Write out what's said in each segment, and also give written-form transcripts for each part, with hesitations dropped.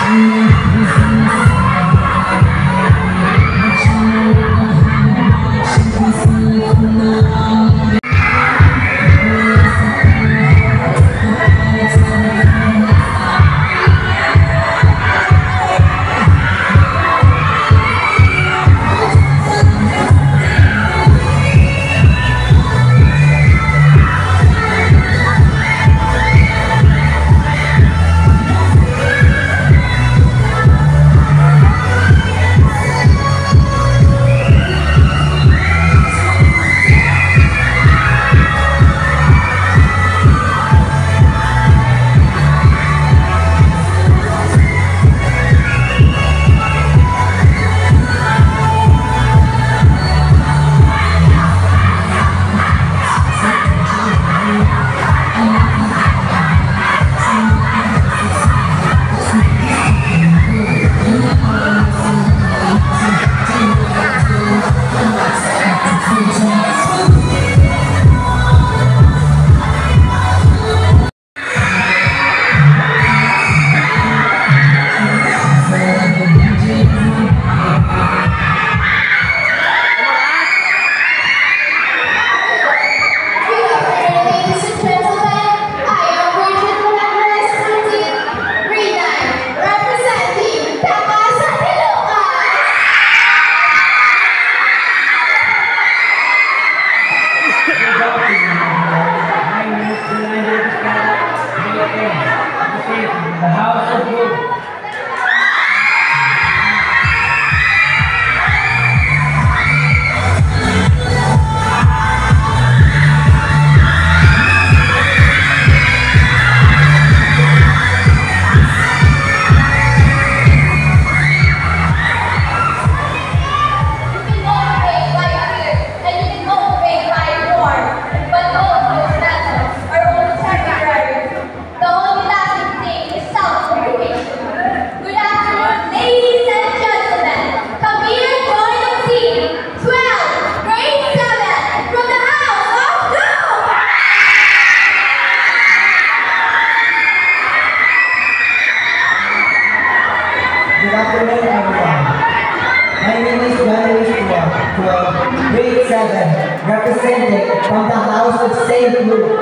Grade 7, representing from the House of St. Luke.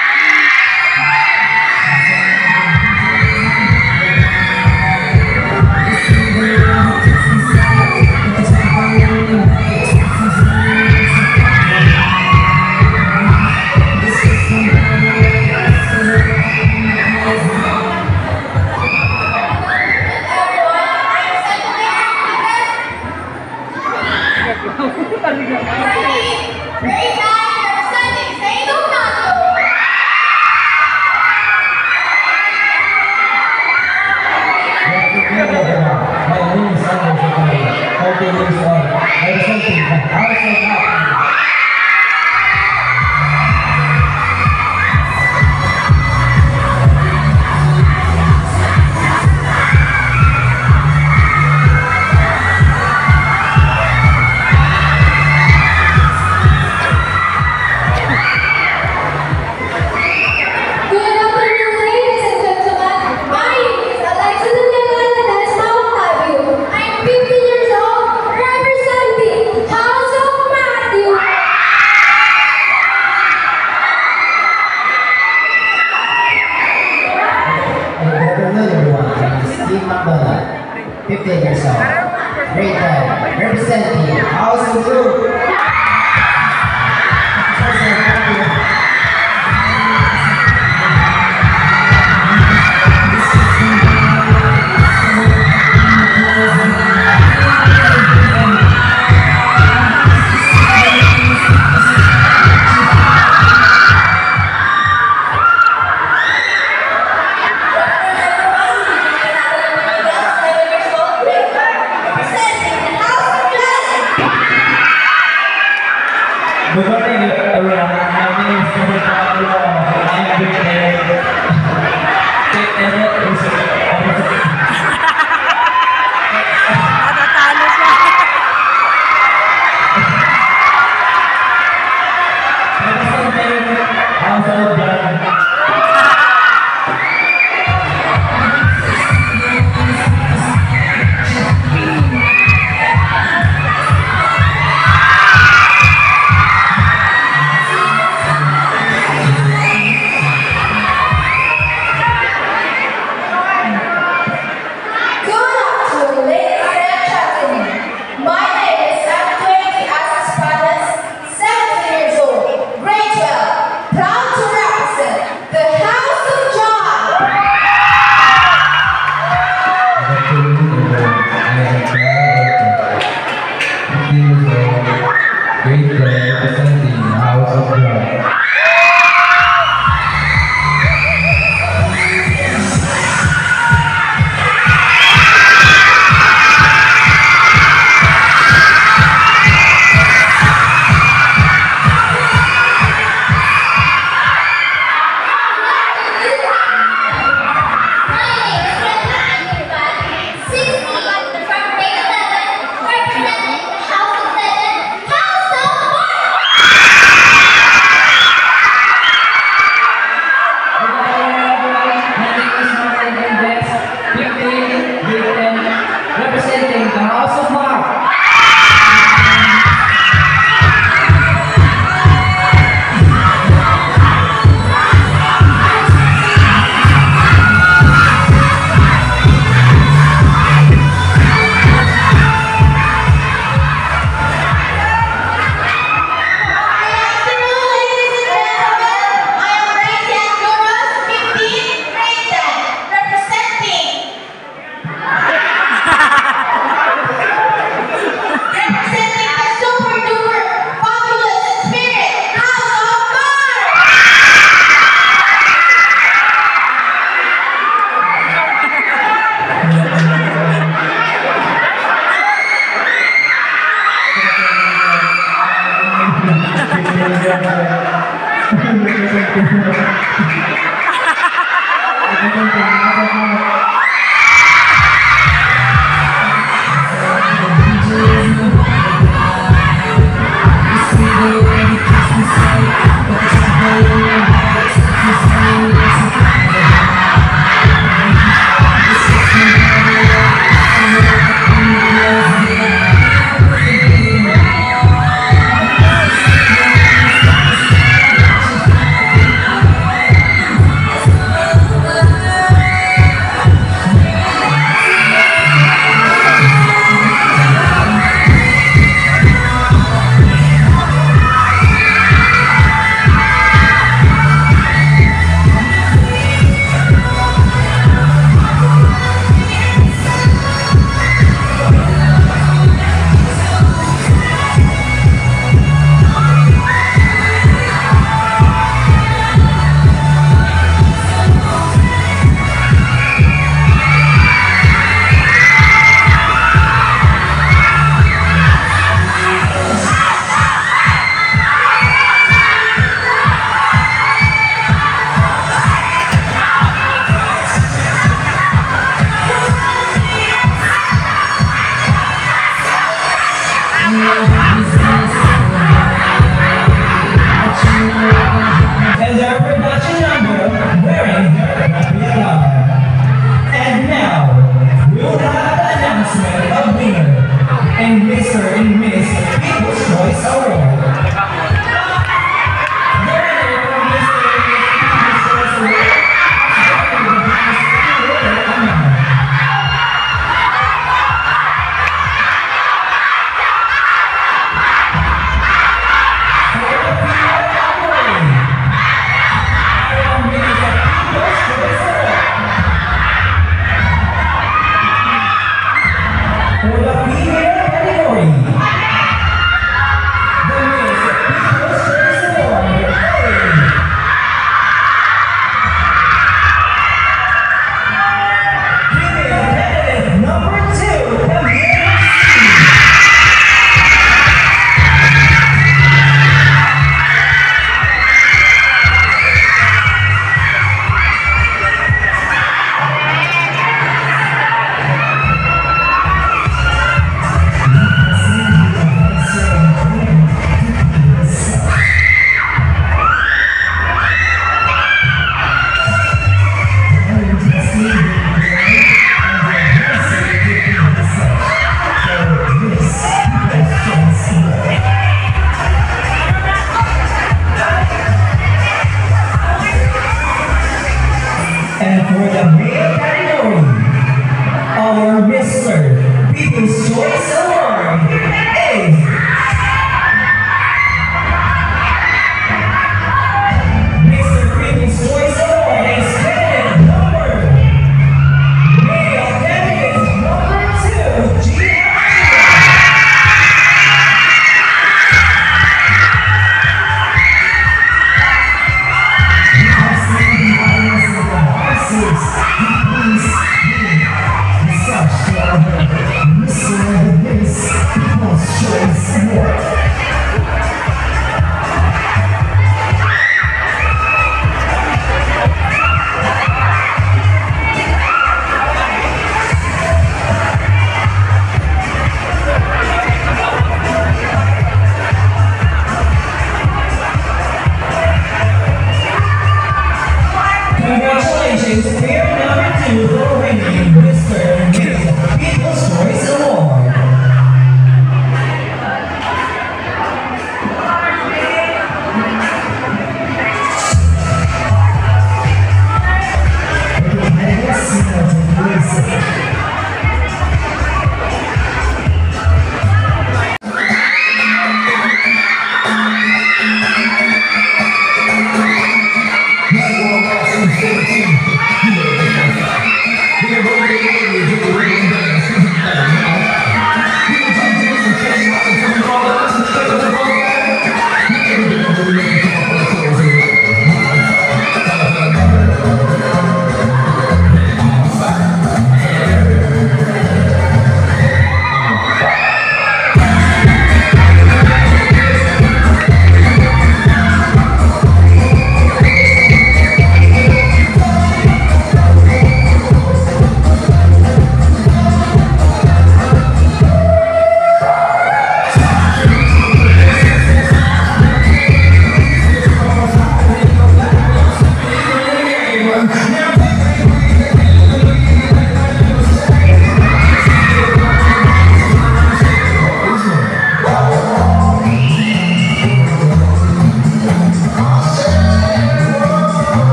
Number 15 years old, grade 10, representing House of Luke.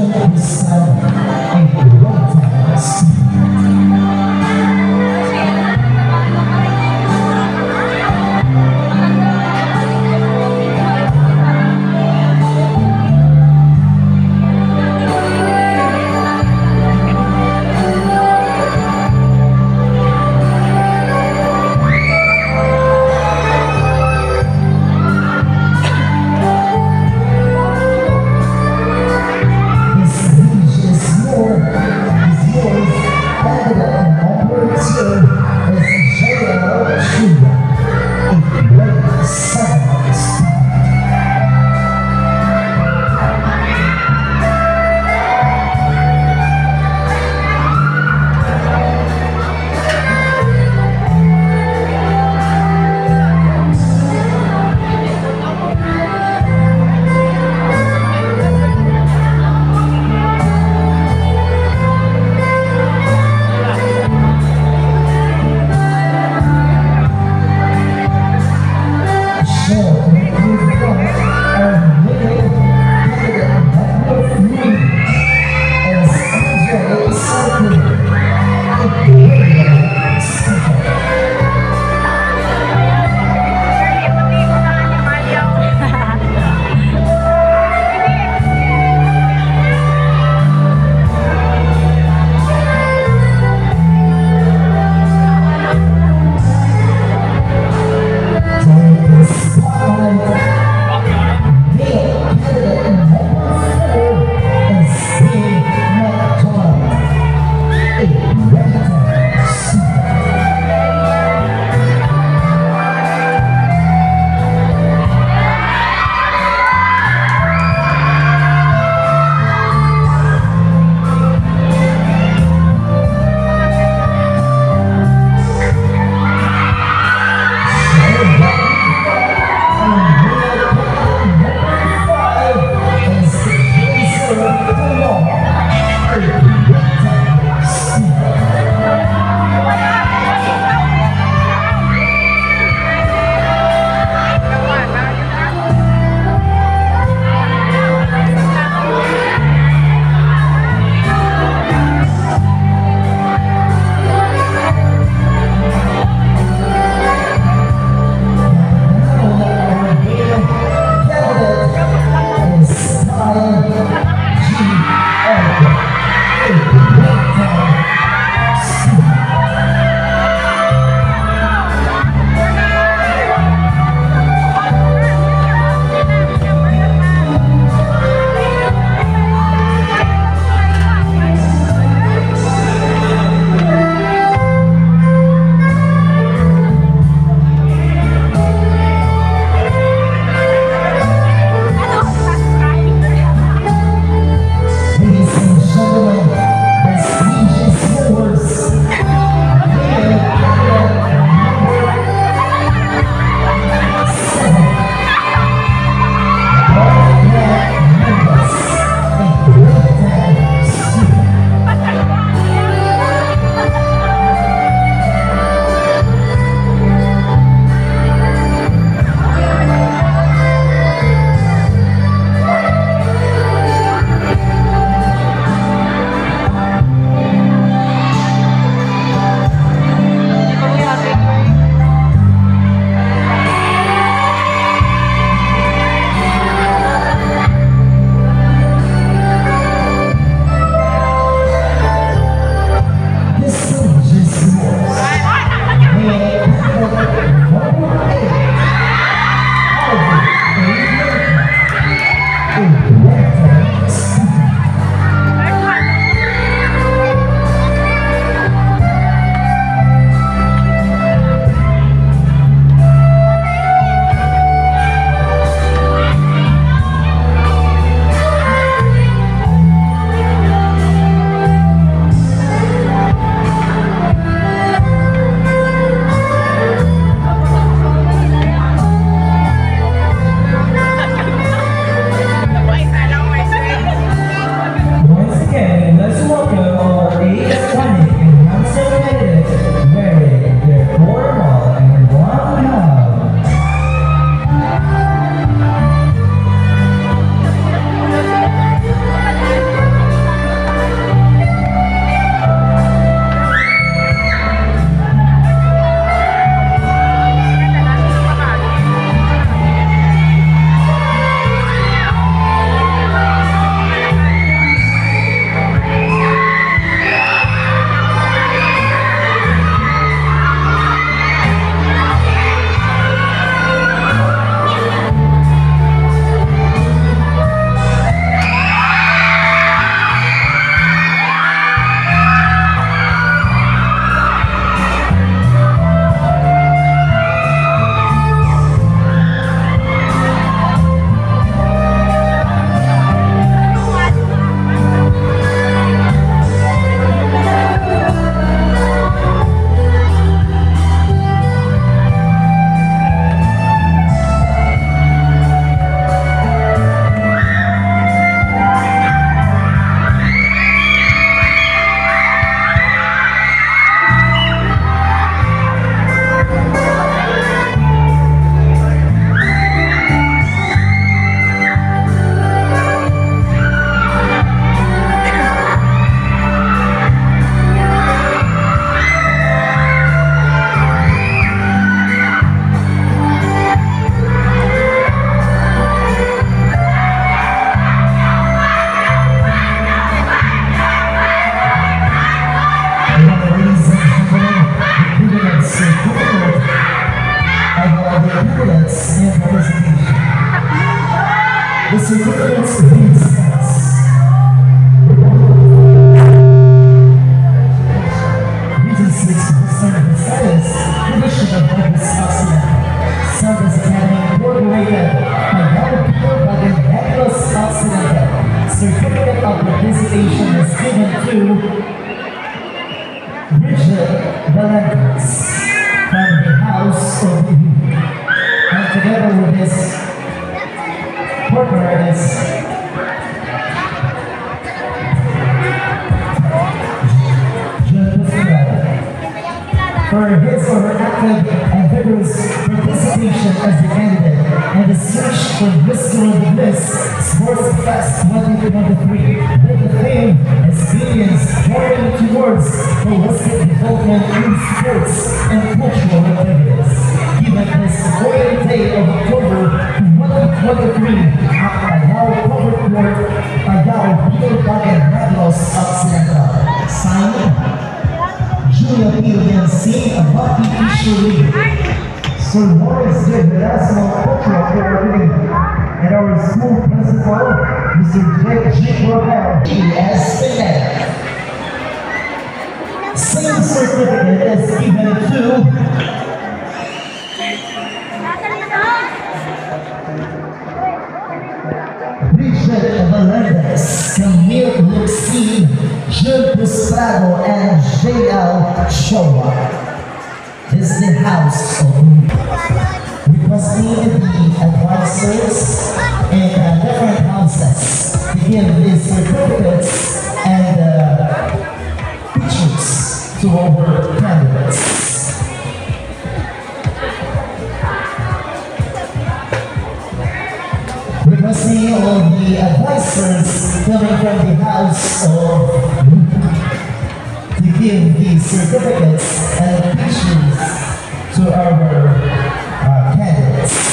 his son a long-time student. His The certificates read as Regency's Discernment Status, Division of Douglas Occidental, Sanders Academy Incorporated, Pagano by the Douglas Occidental. Certificate of participation is given to Bridget Valentines from the House of the Youth, and together with his partner is for his or her active and vigorous participation as the candidate and the search for Mr. and the Miss Sports Fest 2023 with the theme Experience Journey Towards Holistic Development in Sports and Cultural Activities. Given this 4th day of October 2023 at Pagao Covered Court, Pagao Peter Bagan Redlos Occidental. Signed, Julia PLNC, Abati Ishuri, Sir Morris J. Erasmo Cultural Coordinator, and our school principal, Mr. J. Rohel, E.S. Pineda. Same certificate is given to Bridget Valendes, Camille Luxine, Jules Prado, and J.L. Showa. This is the House of requesting the advisors in different houses to give these certificates and pictures to our candidates. Requesting all the advisors coming from the House of to give the certificates and pictures to our candidates.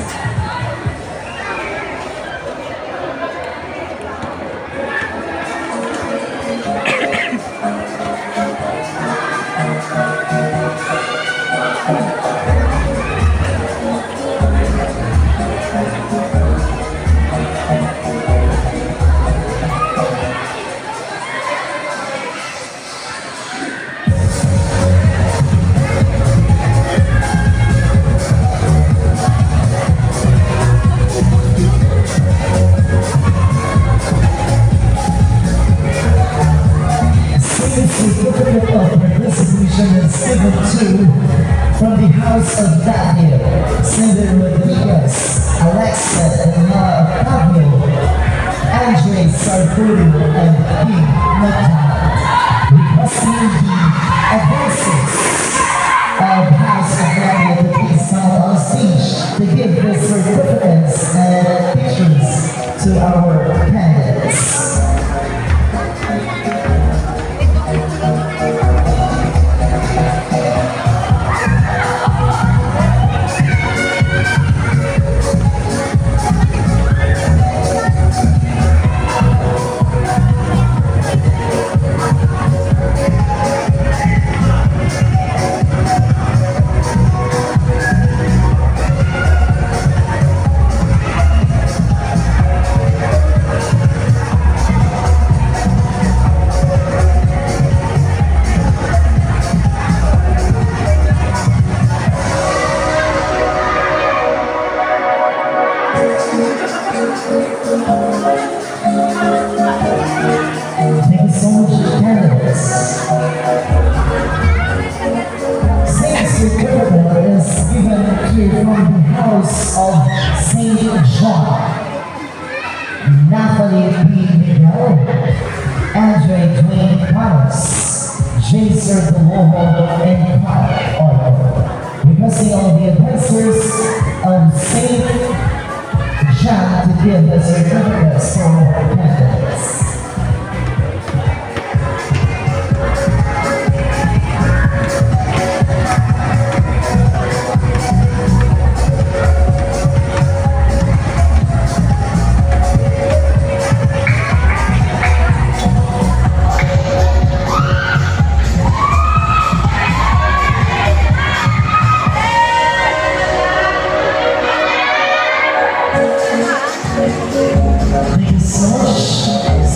Certificate of participation is given to from the House of Daniel, Cindy Rodriguez, Alexa Pablo, Andre Sarfurio, and Pete McDonald. Requesting the advisors of House of Daniel to be found on stage to give the certificates and pictures to our candidates. Thank you so much, candidates. Same certificate is given to from the House of St. John. Natalie P. Miguel, Andre Dwayne Carlos, Jason DeLoho, and Kyle Orko. Requesting all the advisors of St. John to give the certificates for our candidates.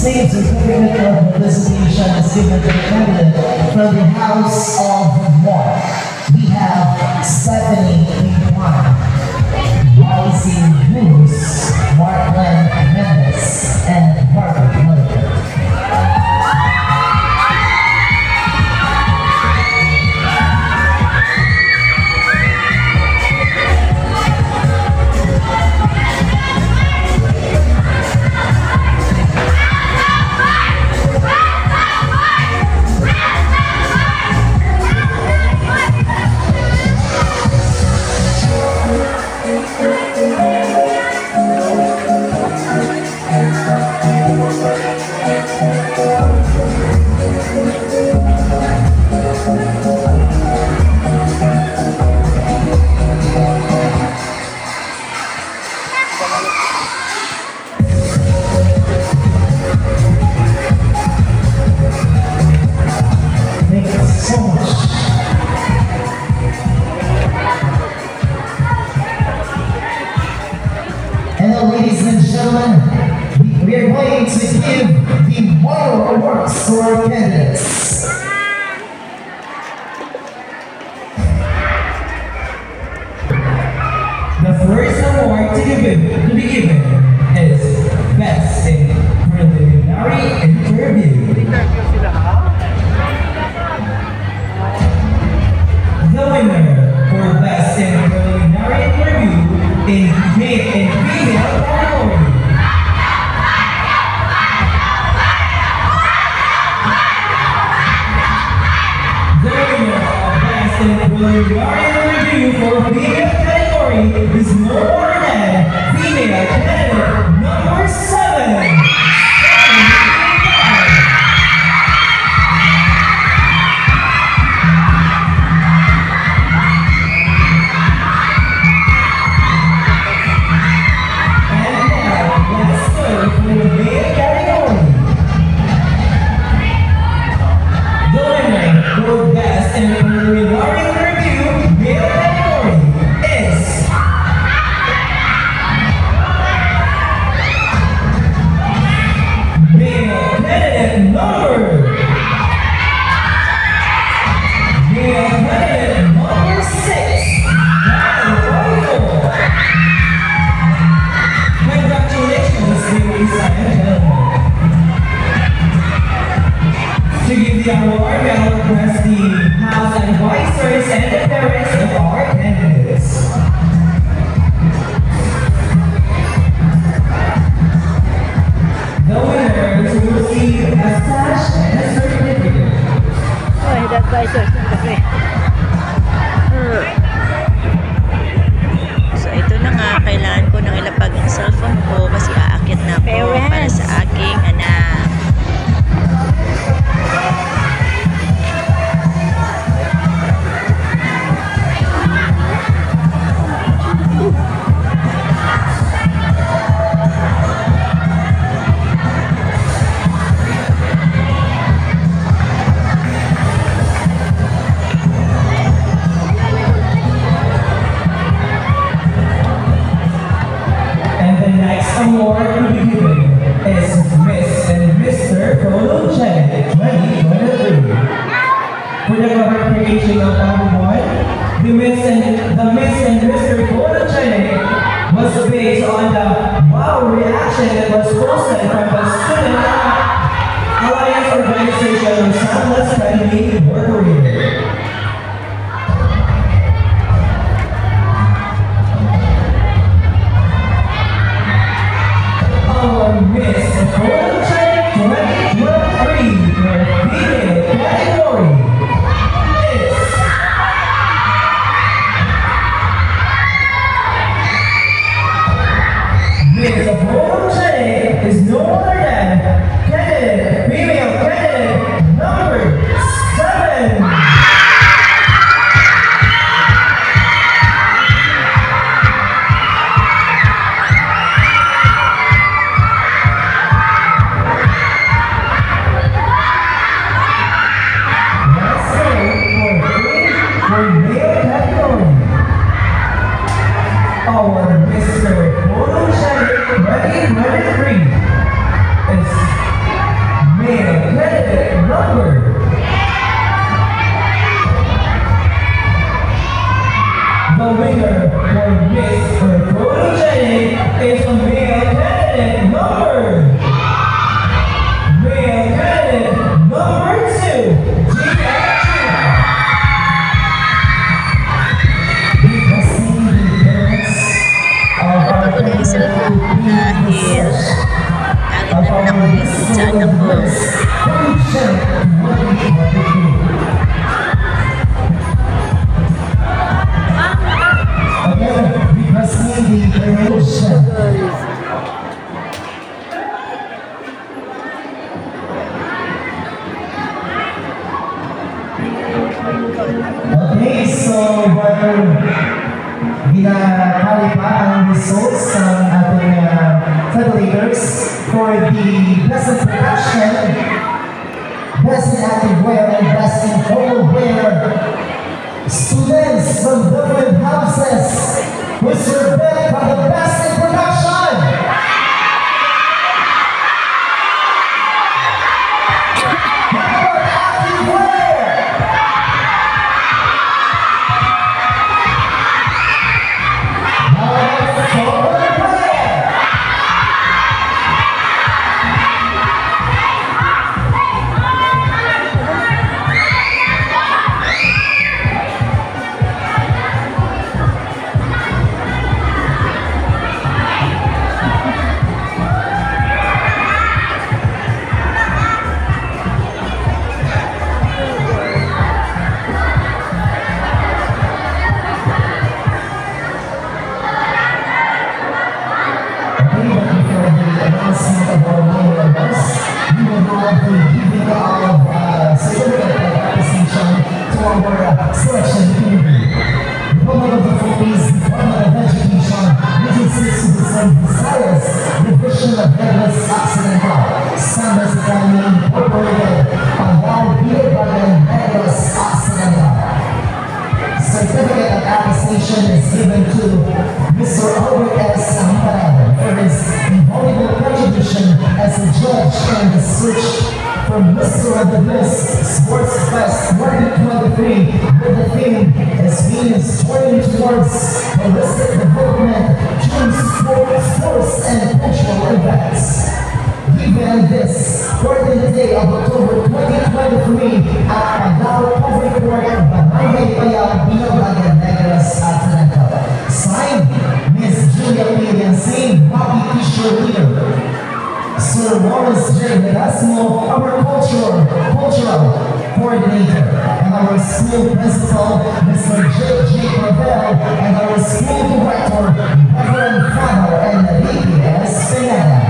same certificate of participation is given to the candidate from the House of Moore. We have Stephanie Juan, Alice Bruce, Markland Mendes, and Barbara Miller. Ladies and gentlemen, we are going to give the moral awards to our candidates. The first award to be given is Best in Preliminary Interview. The winner for Best in Preliminary Interview in male and female category. The winner of Best in Preliminary Review for female category is no more than female candidate number 7. To give the award, we will request the House advisors and the parents of our candidates. The winners will receive a sash and a certificate. Oh, the advisors. So ito na nga, kailangan ko nang ilapag ang cellphone ko kasi aakyat na ako para sa aking anak. Award to be given is Miss and Mr. Photogenic 2023. For the clarification of everyone, the Miss and Mr. Photogenic was based on the wow reaction that was posted from the Student Alliance Organization of Sunless Academy Incorporated. Miss Photogenic 2023 for female category is Miss Photogenic is no other than candidate, female candidate number 7. Our Mr. Photogenic 2023 is number. The winner for Miss Photogenic is a male candidate number. Male candidate number 2, Ako na yung cellphone ko dahil agad na nakapagod sa anak ko. Okay, so binakali pa ang results ng ating federators for the best in production, best in active wear, and best in formal wear. Students from different houses who serve for the best in production. Certificate of attestation is given to Mr. Albert S. Amparo for his invaluable contribution as a judge in the search for Mr. of the Bliss Sports Fest 2023, with the theme as Venus joining towards holistic development through sports and cultural events. Given this, for the day of October 2023 at Pagao Public Court, Barangay Payao, Binobagan, Negros, Atlanta. Signed, Ms. Julia Williamson, Bobby Fisher Leader. Sir Wallace J. Erasmo, our cultural coordinator, and our school principal, Mr. J. Pavel, and our school director, Reverend Father Enrique S. Pineda.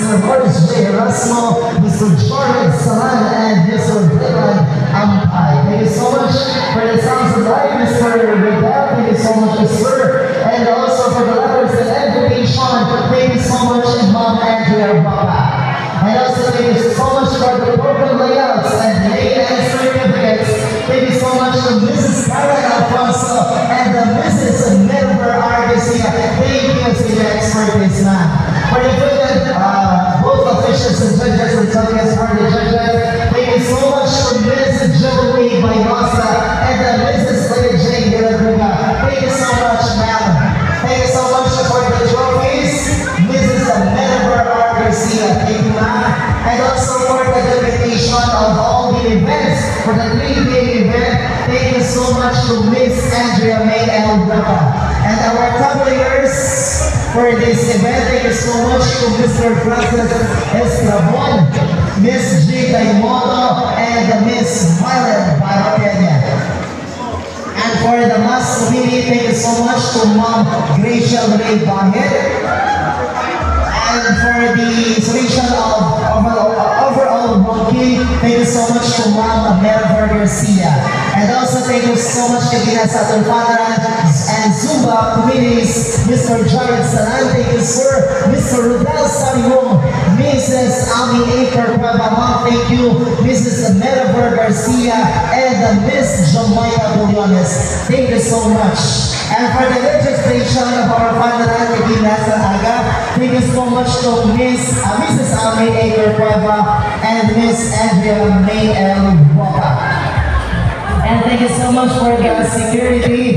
Mr. Boris J. Erasmo, Mr. Jordan Salan, and Mr. Dylan Ampay. Thank you so much for the sounds of life, Mr. Riddell. Thank you so much, sir. And also for the letters and invitation, thank you so much, Mom Andrea Baba. And also thank you so much for the program layouts and name and certificates. Thank you so much to Mrs. Karen Alfonso and the Mrs. Melber Argosia. Thank you to your expertise, man. For the good, both officials and judges and judges for the judges. Thank you so much to Mrs. Jolie Baynosa and the Mrs. Lady Jane De La Gruga. Thank you so much, ma'am. Thank you so much for the trophies, Mrs. Melber Argosia. Thank you, ma'am. And also for the dedication of all the events, for the 3-day event, thank you so much to Miss Andrea May L. And our tableers for this event, thank you so much to Mr. Francis Estrabon, Miss G. Daimono, and Miss Mylan Barokenya. And for the mass committee, thank you so much to Mom Gracia Ray Bahit. And for the installation of overall monkey, thank you so much to Mom Melver Garcia. And also thank you so much to Gina Saturn and Zumba committees, Mr. Jared Salan, thank you sir, Mr. Rudel Sariwong, Mrs. Ami Aker Pabamang, thank you, Mrs. Melver Garcia, and Miss Jamaica Bullones. Thank you so much. And for the registration of our Pandaran Gimnasa Aga, thank you so much to Mrs. Ami Aker Paba and Miss Andrea May L. Boca. And thank you so much for the security,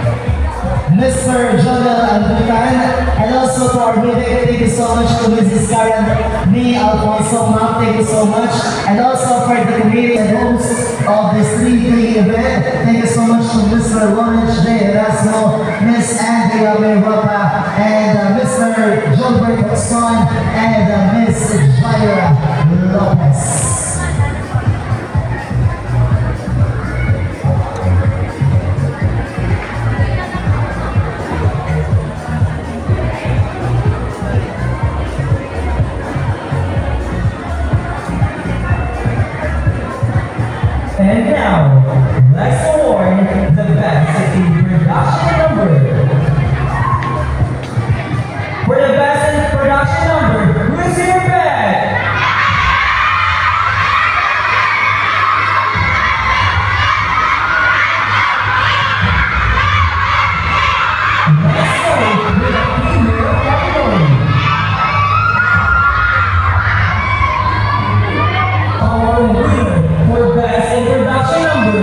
Mr. Jonel Albutan, and also to our music, thank you so much to Mrs. Karen May Alfonso, ma'am, thank you so much. And also for the committee and host of this 3-day event, thank you so much to Mr. Lawrence J. Erasmo, Miss Andrea May Ropa, and Mr. Gilbert Osman, and Miss Jaira Lopez. And now, let's award the best in production number. For the best in production number, who's your best? Let's go with the female category. Our winner for best in production number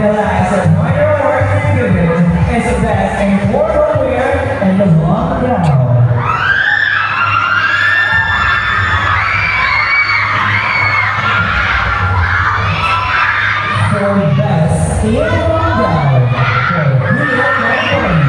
the last minor award to be given is the best in formal wear and the long gown. For best in long gown for Rio.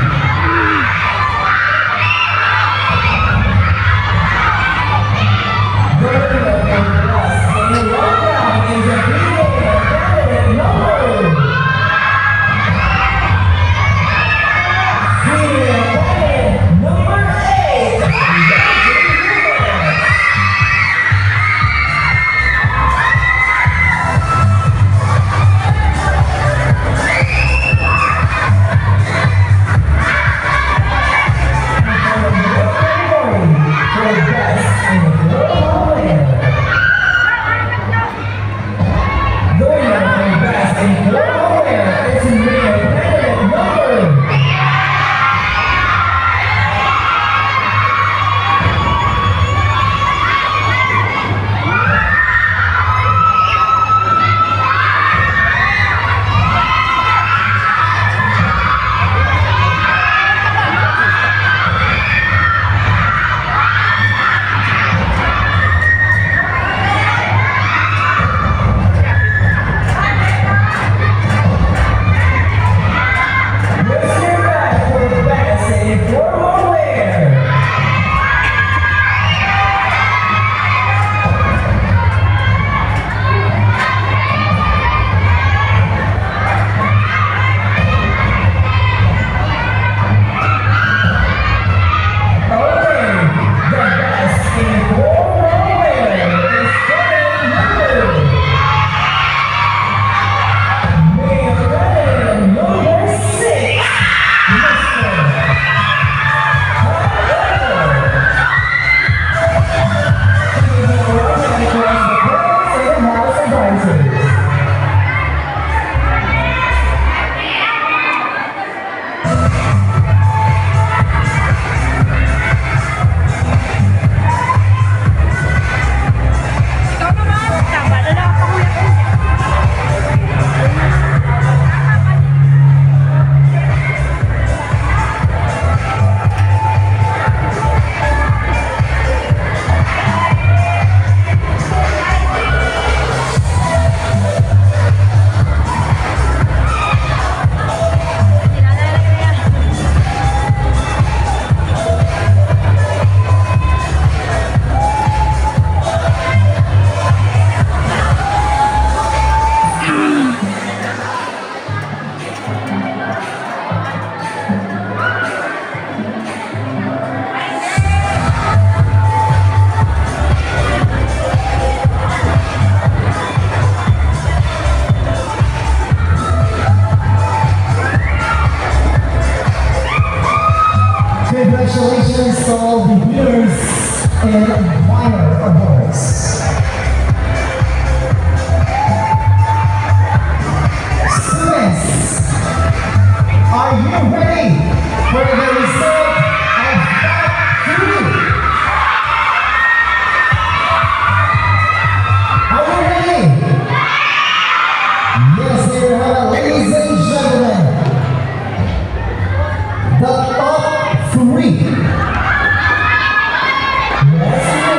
Congratulations to all the winners and minor awards. Students, are you ready for the result of that 3? Are you ready? Yes, here we have it, ladies and gentlemen. The top 3. Let's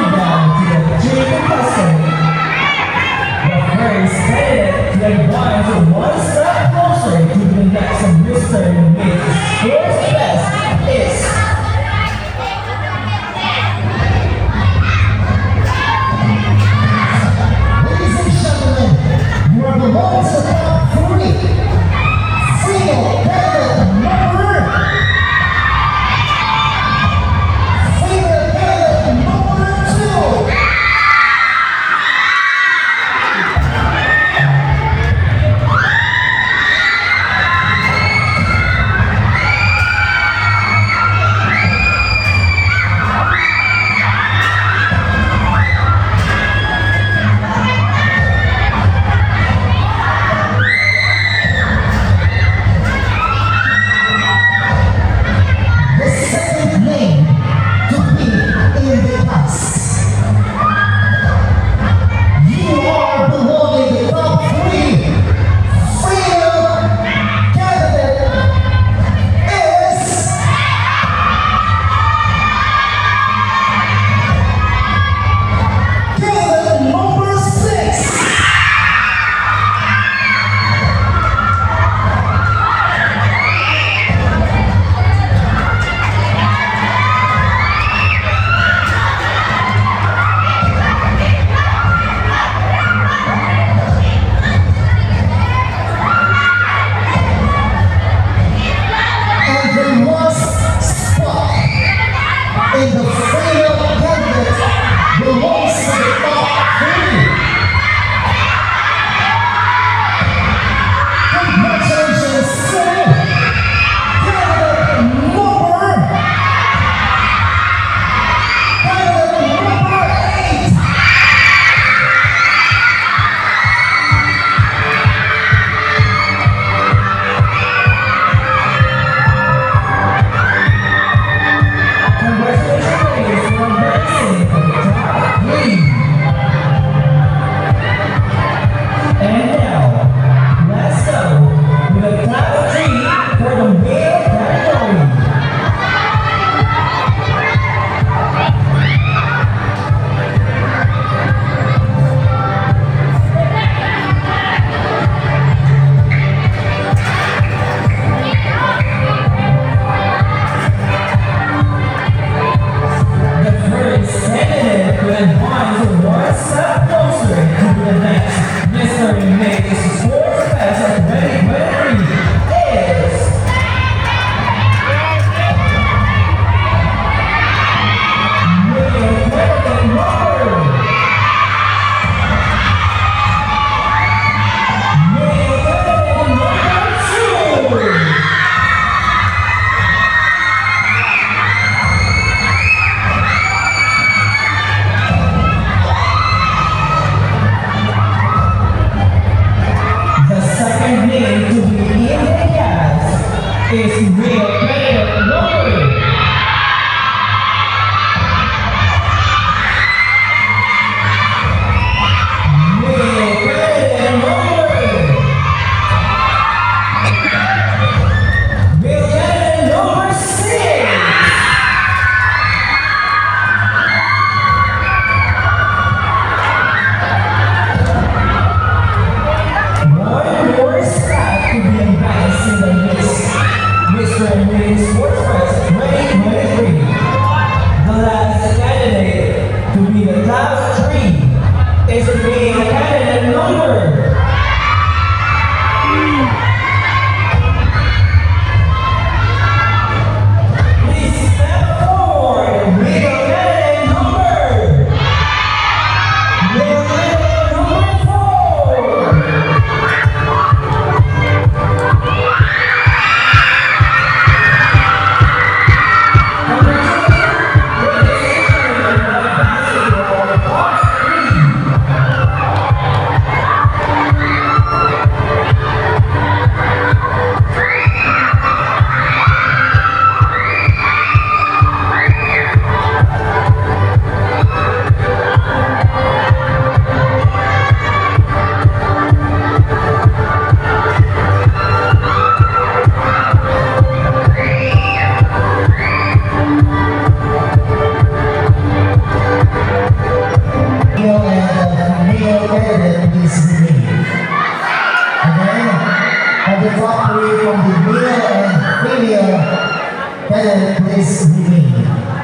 and the top three from the male and female candidate please remain.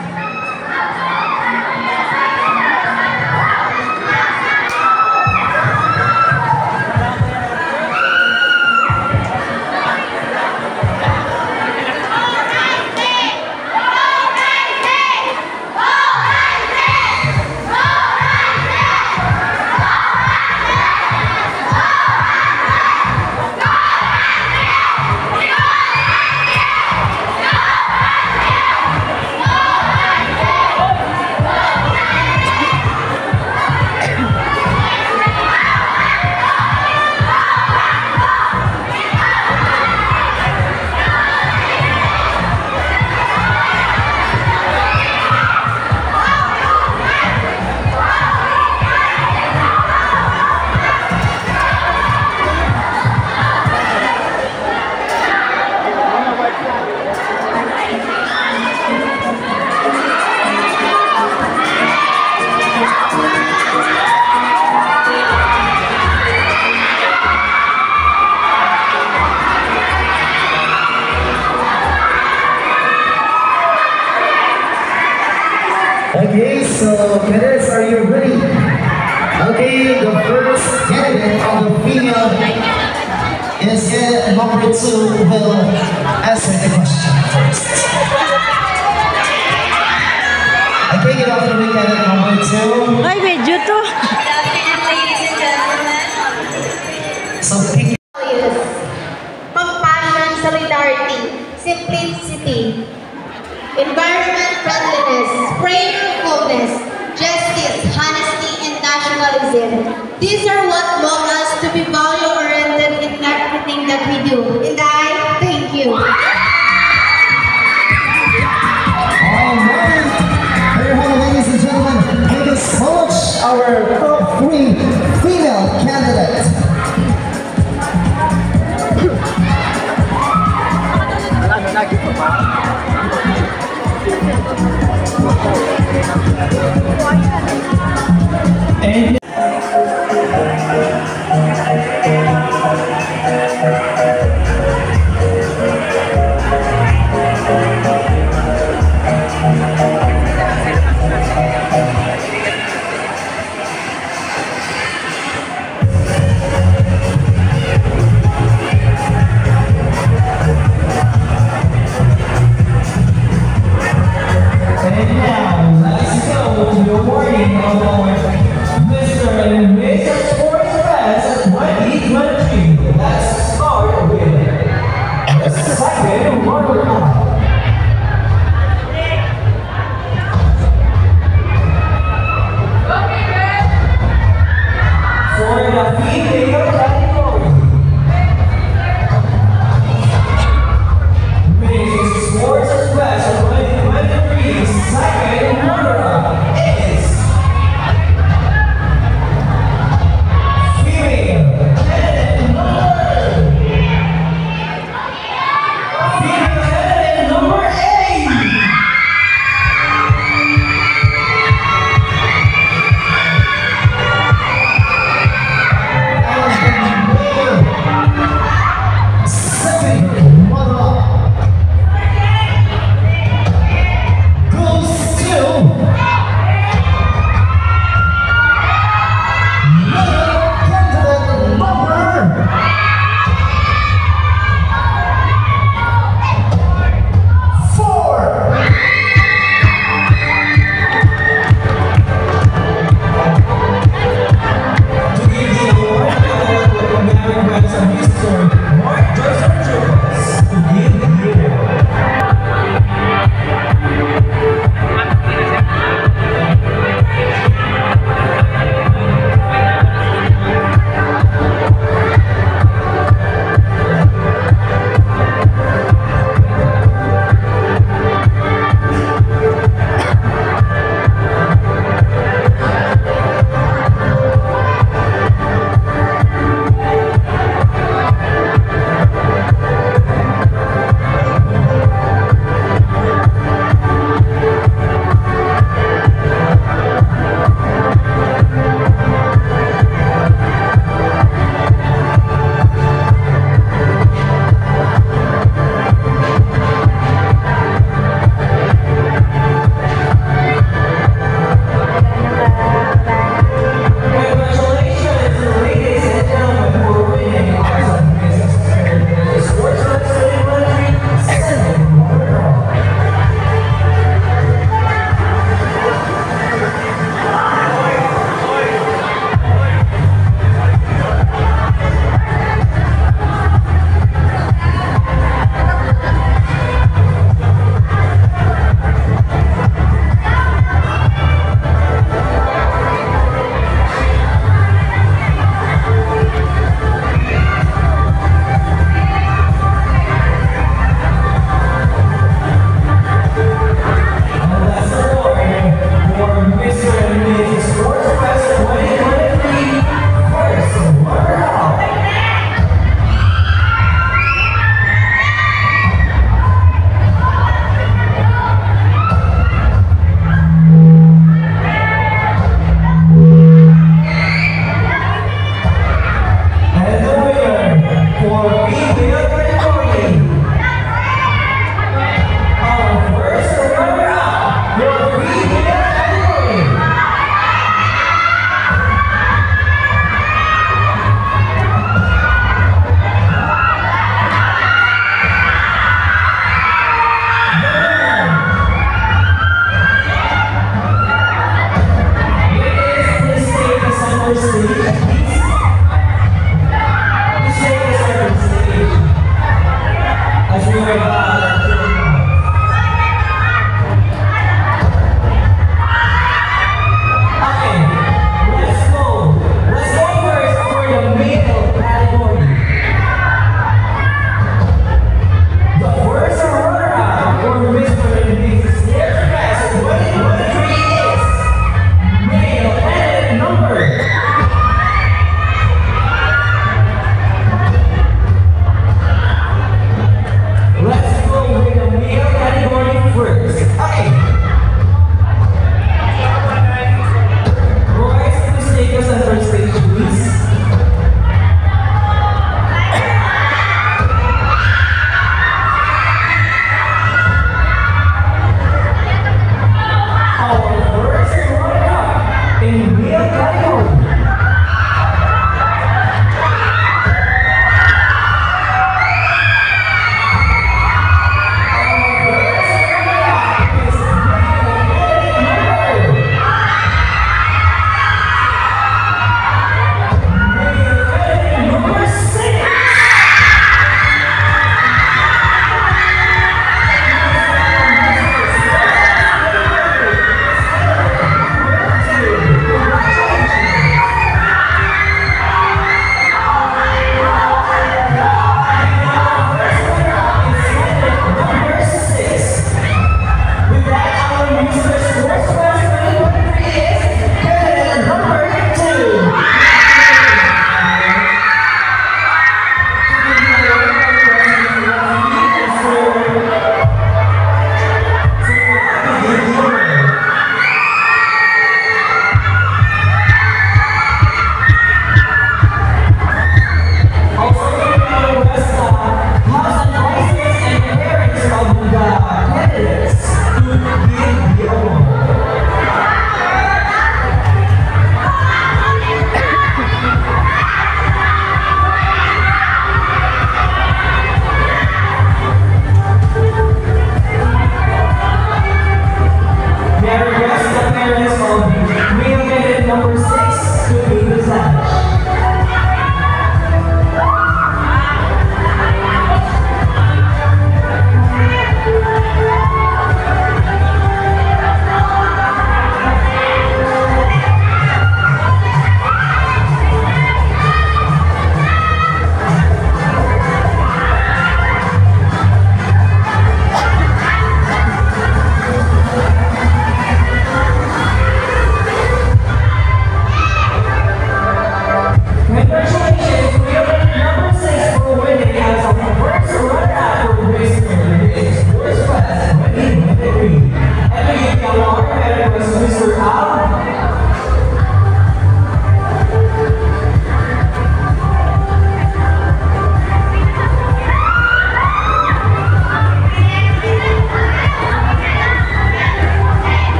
Okay, so candidates, are you ready? Okay, the first candidate of the female is number 2 will answer the question first. Okay, get off the way, candidate number 2. Ay, medyo to. So pick compassion, solidarity, simplicity, environment friendliness, prayerfulness, justice, honesty, and nationalism. These are what mold us to be value-oriented in everything that we do. And I thank you. Alright, there you have it, ladies and gentlemen. Thank you so much, our top 3 female candidates. And now, let's go to the awarding of our Mr. and Mrs. Sports Fest 2023. Let's start with the second runner-up. For the female category, Mrs. Sports Fest 2023 second runner-up is female candidate number 8. Second runner-up goes to candidate number 4. To give the award to American Brands of History, Mark Joseph Jones, to give the award.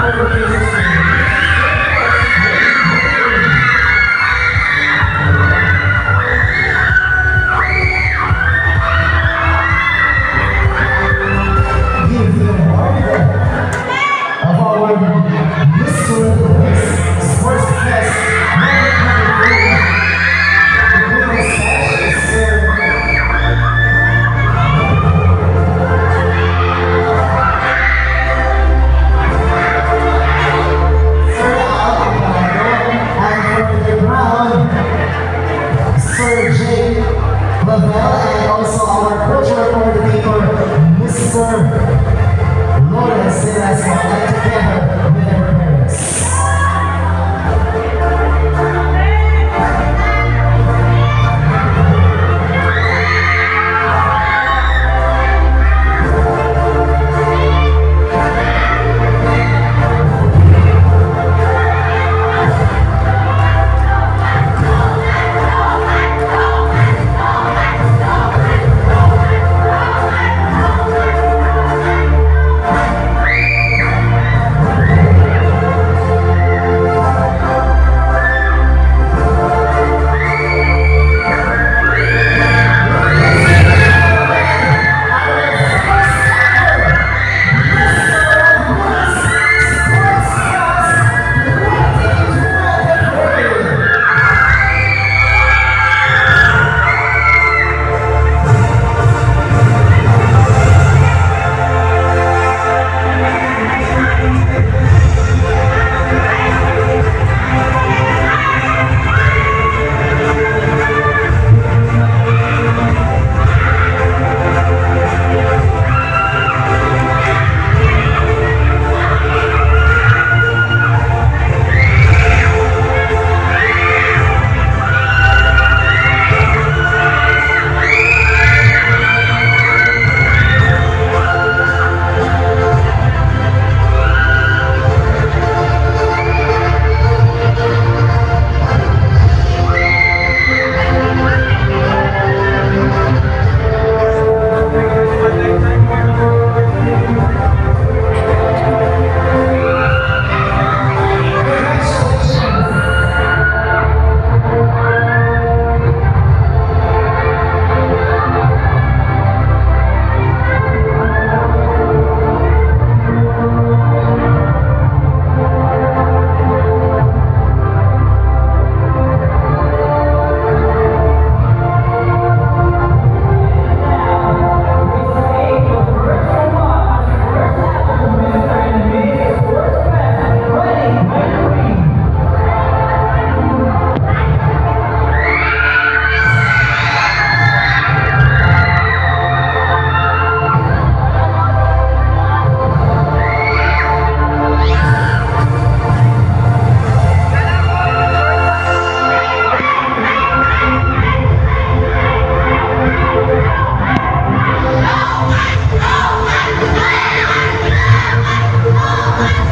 Oh,